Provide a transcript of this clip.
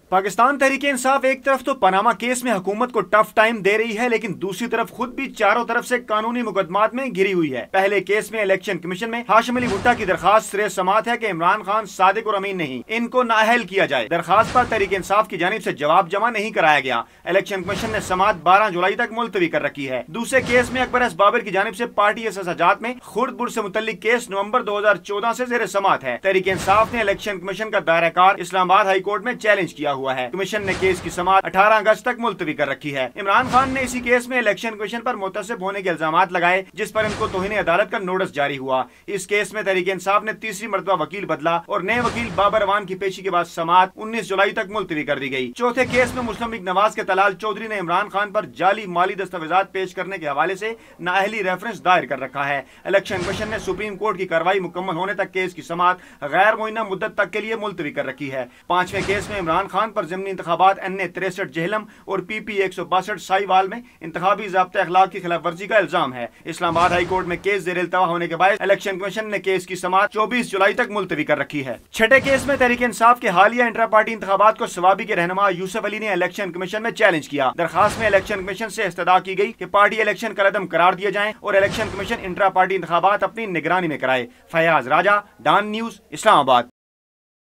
पाकिस्तान तहरीक इंसाफ एक तरफ तो पनामा केस में हुकूमत को टफ टाइम दे रही है, लेकिन दूसरी तरफ खुद भी चारों तरफ से कानूनी मुकदमात में घिरी हुई है। पहले केस में इलेक्शन कमीशन में हाशिम अली भुट्टा की दरखास्त सिरे समात है कि इमरान खान, सादिक और अमीन नहीं, इनको नाअहल किया जाए। दरखास्त पर तहरीक इंसाफ की जानिब से जवाब जमा नहीं कराया गया। इलेक्शन कमीशन ने समात 12 जुलाई तक मुलतवी कर रखी है। दूसरे केस में अकबर बाबर की जानिब से पार्टी एहसाजात में खुर्द से मुतल्लिक केस नवंबर 2014 से जेर समात है। तहरीक इंसाफ ने इलेक्शन कमीशन का दायराकार इस्लामाबाद हाई कोर्ट में चैलेंज किया हुआ है। कमीशन ने केस की समाअत 18 अगस्त तक मुलतवी कर रखी है। इमरान खान ने इसी केस में इलेक्शन कमीशन पर मुतसिब होने के इल्जामात लगाए, जिस पर इनको तौहीन अदालत का नोटिस जारी हुआ। इस केस में तहरीक इंसाफ ने तीसरी मरतबा वकील बदला और नए वकील बाबर अवान की पेशी के बाद समाअत 19 जुलाई तक मुलतवी कर दी गई। चौथे केस में मुस्लिम लीग नवाज के तलाल चौधरी ने इमरान खान पर जाली माली दस्तावेजात पेश करने के हवाले से नाअहली रेफरेंस दायर कर रखा है। इलेक्शन कमीशन ने सुप्रीम कोर्ट की कार्रवाई मुकम्मल होने तक केस की समाअत गैर मुइन्ना मुद्दत तक के लिए मुलतवी कर रखी है। पांचवें केस में इमरान खान पर ज़िमनी इंतखाबात NA 63 जेहलम और PP 162 साहिवाल में इंतखाबी ज़ाब्ते अखलाक की खिलाफ वर्जी का इल्जाम है। इस्लामाबाद हाई कोर्ट में केस ज़ेर इल्तवा होने के बाद इलेक्शन कमीशन ने केस की समाअत 24 जुलाई तक मुलतवी कर रखी है। छठे केस में तहरीक इंसाफ के हालिया इंट्रा पार्टी इंतखाबात को सवाबी के रहनुमा यूसुफ अली ने इलेक्शन कमीशन में चैलेंज किया। दरखास्त में इलेक्शन कमीशन से इस्तदा की गई कि पार्टी इलेक्शन कलअदम करार दिए जाएं और इलेक्शन कमीशन इंट्रा पार्टी इंतखाबात अपनी निगरानी में कराए। Faiyaz Raja, Dawn news, Islamabad.